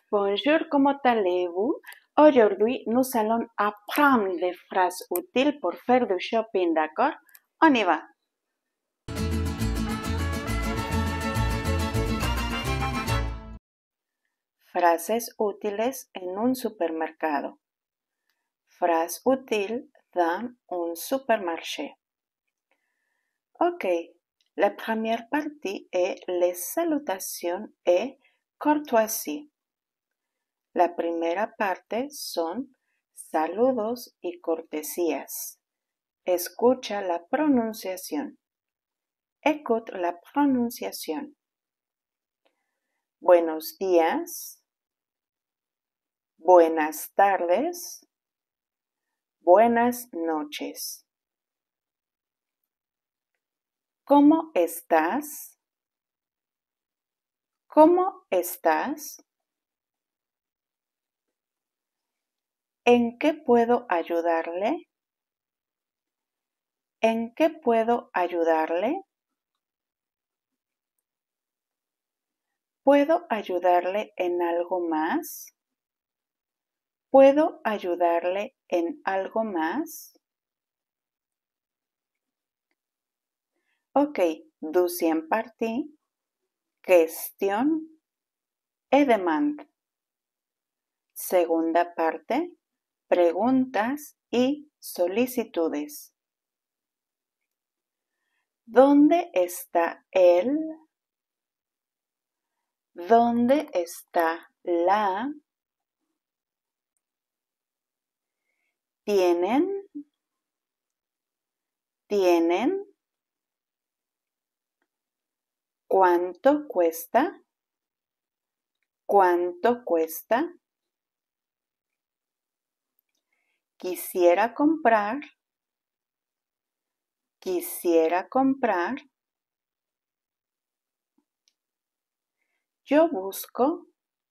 Bonjour, comment allez-vous? Aujourd'hui, nous allons apprendre les phrases utiles pour faire du shopping, d'accord? On y va! Frases útiles en un supermercado. Phrase utile dans un supermarché. Ok, la première partie est les salutations et courtoisie. La primera parte son saludos y cortesías. Escucha la pronunciación. Écoute la pronunciación. Buenos días. Buenas tardes. Buenas noches. ¿Cómo estás? ¿Cómo estás? ¿En qué puedo ayudarle? ¿En qué puedo ayudarle? ¿Puedo ayudarle en algo más? ¿Puedo ayudarle en algo más? Ok, deuxième partie, question et demande. Segunda parte, preguntas y solicitudes. ¿Dónde está él? ¿Dónde está la? ¿Tienen? ¿Tienen? ¿Cuánto cuesta? ¿Cuánto cuesta? Quisiera comprar. Quisiera comprar. Yo busco.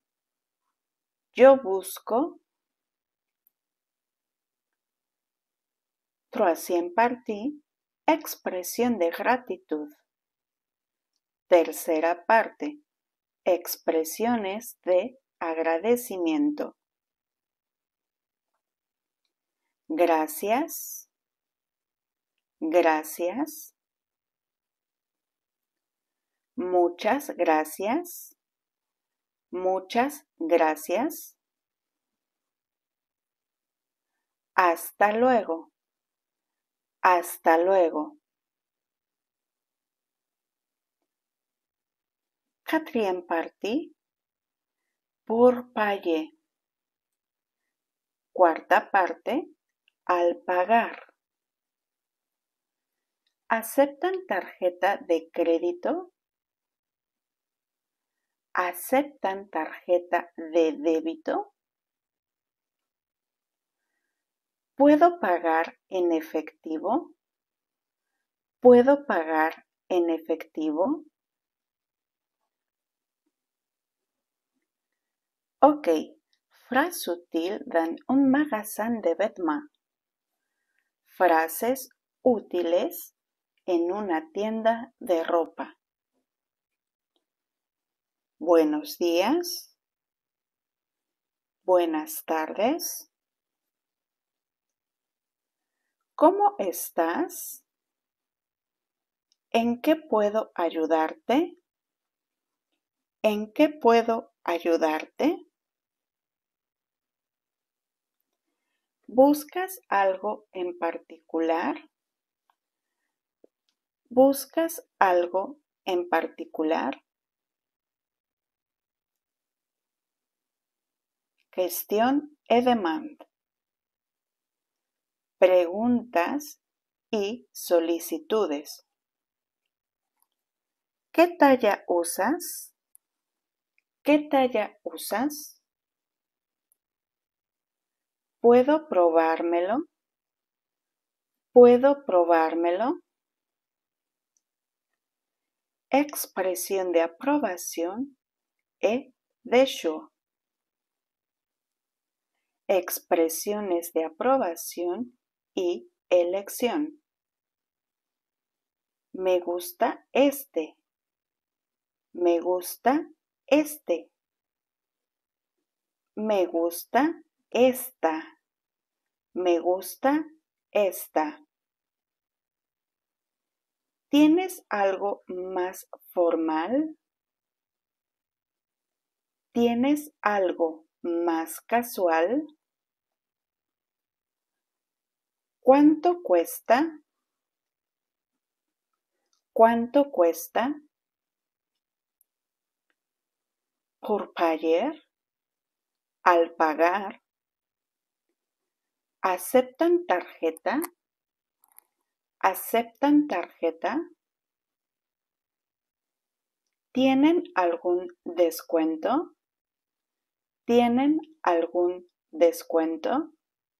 Yo busco. Troisième partie, expresión de gratitud. Tercera parte, expresiones de agradecimiento. Gracias. Gracias. Muchas gracias. Muchas gracias. Hasta luego. Hasta luego. Quatrième partie, pour payer. Cuarta parte, al pagar. ¿Aceptan tarjeta de crédito? ¿Aceptan tarjeta de débito? ¿Puedo pagar en efectivo? ¿Puedo pagar en efectivo? Ok, phrase utile dans un magasin de vêtements. Frases útiles en una tienda de ropa. Buenos días. Buenas tardes. ¿Cómo estás? ¿En qué puedo ayudarte? ¿En qué puedo ayudarte? ¿Buscas algo en particular? ¿Buscas algo en particular? Question et demande. Preguntas y solicitudes. ¿Qué talla usas? ¿Qué talla usas? ¿Puedo probármelo? ¿Puedo probármelo? Expresión de aprobación et de choix. Expresiones de aprobación y elección. Me gusta este. Me gusta este. Me gusta esta. Me gusta esta. ¿Tienes algo más formal? ¿Tienes algo más casual? ¿Cuánto cuesta? ¿Cuánto cuesta? Por pagar, al pagar. ¿Aceptan tarjeta? ¿Aceptan tarjeta? ¿Tienen algún descuento? ¿Tienen algún descuento?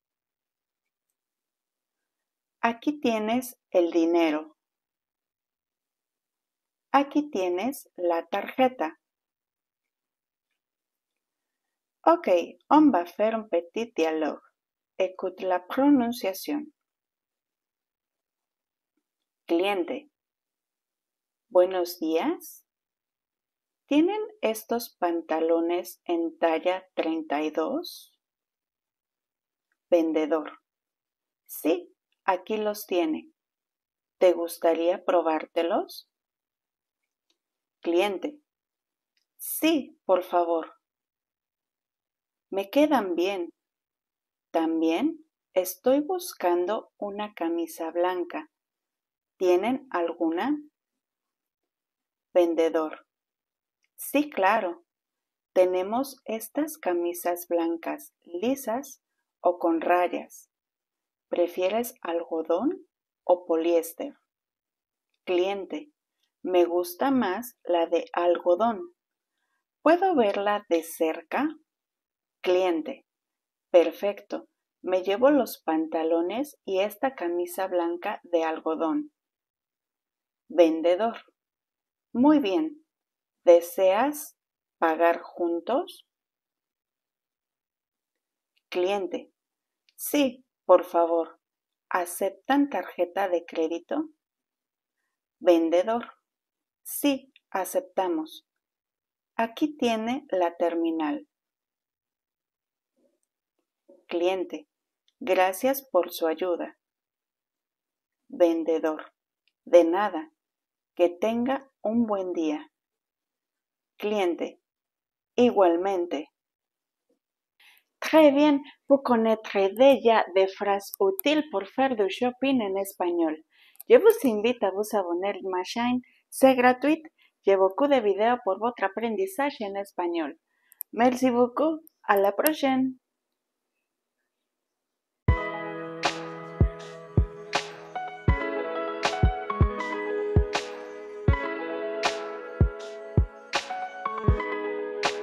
Aquí tienes el dinero. Aquí tienes la tarjeta. Ok, on va faire un petit dialogue. Écoute la pronunciación. Cliente. Buenos días. ¿Tienen estos pantalones en talla 32? Vendedor. Sí, aquí los tiene. ¿Te gustaría probártelos? Cliente. Sí, por favor. Me quedan bien. También estoy buscando una camisa blanca. ¿Tienen alguna? Vendedor. Sí, claro. Tenemos estas camisas blancas lisas o con rayas. ¿Prefieres algodón o poliéster? Cliente. Me gusta más la de algodón. ¿Puedo verla de cerca? Cliente. Perfecto. Me llevo los pantalones y esta camisa blanca de algodón. Vendedor. Muy bien. ¿Deseas pagar juntos? Cliente. Sí, por favor. ¿Aceptan tarjeta de crédito? Vendedor. Sí, aceptamos. Aquí tiene la terminal. Cliente. Gracias por su ayuda. Vendedor. De nada. Que tenga un buen día. Cliente. Igualmente. Très bien, vous connaîtrez déjà des phrases utiles pour faire du shopping en espagnol. Je vous invite à vous abonner à ma chaîne, c'est gratuit. J'ai beaucoup de vidéos pour votre apprentissage en espagnol. Merci beaucoup, à la prochaine.